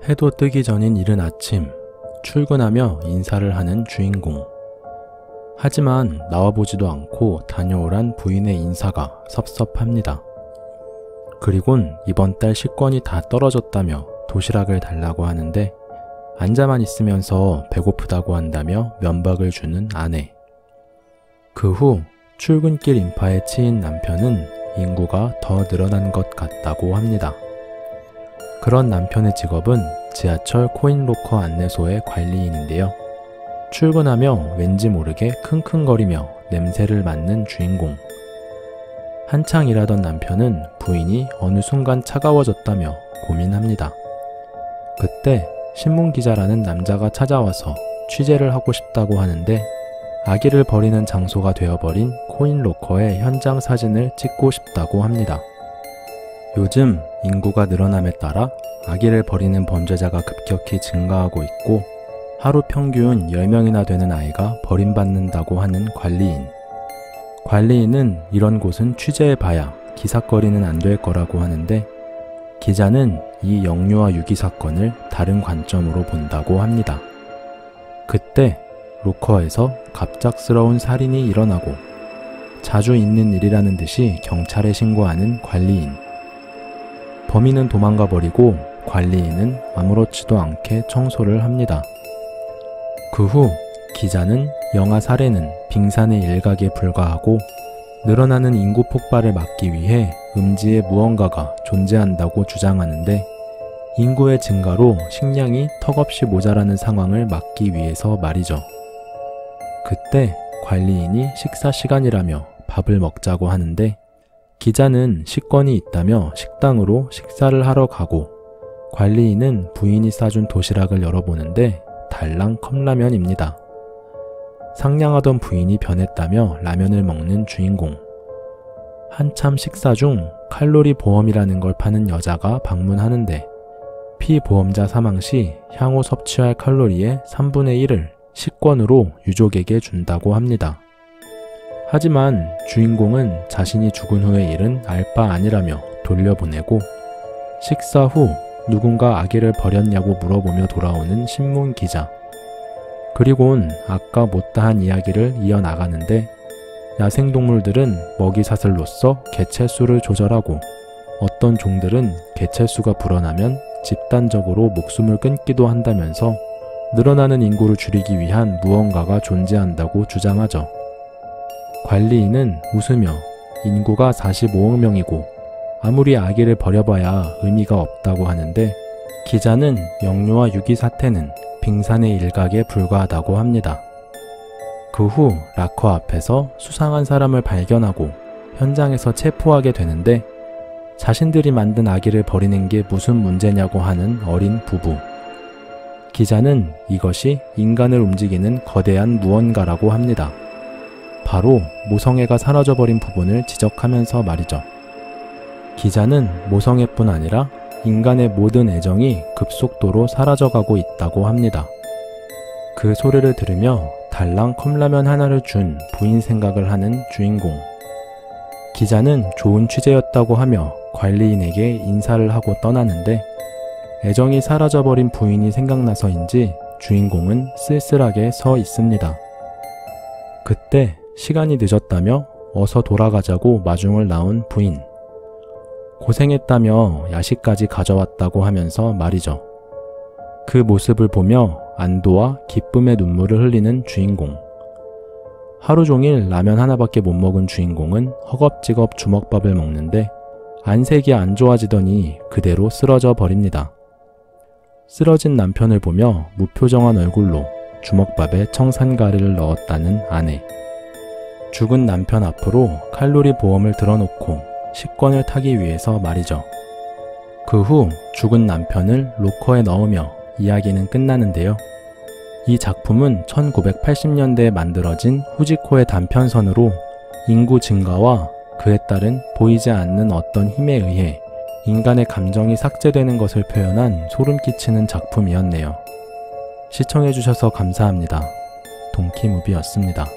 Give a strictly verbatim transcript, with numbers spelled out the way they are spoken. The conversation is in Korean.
해도 뜨기 전인 이른 아침, 출근하며 인사를 하는 주인공. 하지만 나와보지도 않고 다녀오란 부인의 인사가 섭섭합니다. 그리곤 이번 달 식권이 다 떨어졌다며 도시락을 달라고 하는데 앉아만 있으면서 배고프다고 한다며 면박을 주는 아내. 그 후 출근길 인파에 치인 남편은 인구가 더 늘어난 것 같다고 합니다. 그런 남편의 직업은 지하철 코인로커 안내소의 관리인인데요. 출근하며 왠지 모르게 킁킁거리며 냄새를 맡는 주인공. 한창 일하던 남편은 부인이 어느 순간 차가워졌다며 고민합니다. 그때 신문기자라는 남자가 찾아와서 취재를 하고 싶다고 하는데 아기를 버리는 장소가 되어버린 코인로커의 현장 사진을 찍고 싶다고 합니다. 요즘 인구가 늘어남에 따라 아기를 버리는 범죄자가 급격히 증가하고 있고 하루 평균 열 명이나 되는 아이가 버림받는다고 하는 관리인. 관리인은 이런 곳은 취재해봐야 기사거리는 안 될 거라고 하는데 기자는 이 영유아 유기 사건을 다른 관점으로 본다고 합니다. 그때 로커에서 갑작스러운 살인이 일어나고 자주 있는 일이라는 듯이 경찰에 신고하는 관리인. 범인은 도망가 버리고 관리인은 아무렇지도 않게 청소를 합니다. 그 후 기자는 영아 살해는 빙산의 일각에 불과하고 늘어나는 인구 폭발을 막기 위해 음지에 무언가가 존재한다고 주장하는데 인구의 증가로 식량이 턱없이 모자라는 상황을 막기 위해서 말이죠. 그때 관리인이 식사 시간이라며 밥을 먹자고 하는데 기자는 식권이 있다며 식당으로 식사를 하러 가고 관리인은 부인이 싸준 도시락을 열어보는데 달랑 컵라면입니다. 상냥하던 부인이 변했다며 라면을 먹는 주인공. 한참 식사 중 칼로리 보험이라는 걸 파는 여자가 방문하는데 피보험자 사망 시 향후 섭취할 칼로리의 삼분의 일을 식권으로 유족에게 준다고 합니다. 하지만 주인공은 자신이 죽은 후의 일은 알 바 아니라며 돌려보내고 식사 후 누군가 아기를 버렸냐고 물어보며 돌아오는 신문기자. 그리곤 아까 못다한 이야기를 이어나가는데 야생동물들은 먹이사슬로서 개체수를 조절하고 어떤 종들은 개체수가 불어나면 집단적으로 목숨을 끊기도 한다면서 늘어나는 인구를 줄이기 위한 무언가가 존재한다고 주장하죠. 관리인은 웃으며 인구가 사십오억 명이고 아무리 아기를 버려봐야 의미가 없다고 하는데 기자는 영유아 유기 사태는 빙산의 일각에 불과하다고 합니다. 그 후 락커 앞에서 수상한 사람을 발견하고 현장에서 체포하게 되는데 자신들이 만든 아기를 버리는 게 무슨 문제냐고 하는 어린 부부. 기자는 이것이 인간을 움직이는 거대한 무언가라고 합니다. 바로 모성애가 사라져버린 부분을 지적하면서 말이죠. 기자는 모성애뿐 아니라 인간의 모든 애정이 급속도로 사라져가고 있다고 합니다. 그 소리를 들으며 달랑 컵라면 하나를 준 부인 생각을 하는 주인공. 기자는 좋은 취재였다고 하며 관리인에게 인사를 하고 떠나는데 애정이 사라져버린 부인이 생각나서인지 주인공은 쓸쓸하게 서 있습니다. 그때 시간이 늦었다며 어서 돌아가자고 마중을 나온 부인. 고생했다며 야식까지 가져왔다고 하면서 말이죠. 그 모습을 보며 안도와 기쁨의 눈물을 흘리는 주인공. 하루 종일 라면 하나밖에 못 먹은 주인공은 허겁지겁 주먹밥을 먹는데 안색이 안 좋아지더니 그대로 쓰러져 버립니다. 쓰러진 남편을 보며 무표정한 얼굴로 주먹밥에 청산가리를 넣었다는 아내. 죽은 남편 앞으로 칼로리 보험을 들어놓고 식권을 타기 위해서 말이죠. 그 후 죽은 남편을 로커에 넣으며 이야기는 끝나는데요. 이 작품은 천구백팔십 년대에 만들어진 후지코의 단편선으로 인구 증가와 그에 따른 보이지 않는 어떤 힘에 의해 인간의 감정이 삭제되는 것을 표현한 소름 끼치는 작품이었네요. 시청해주셔서 감사합니다. 동키무비였습니다.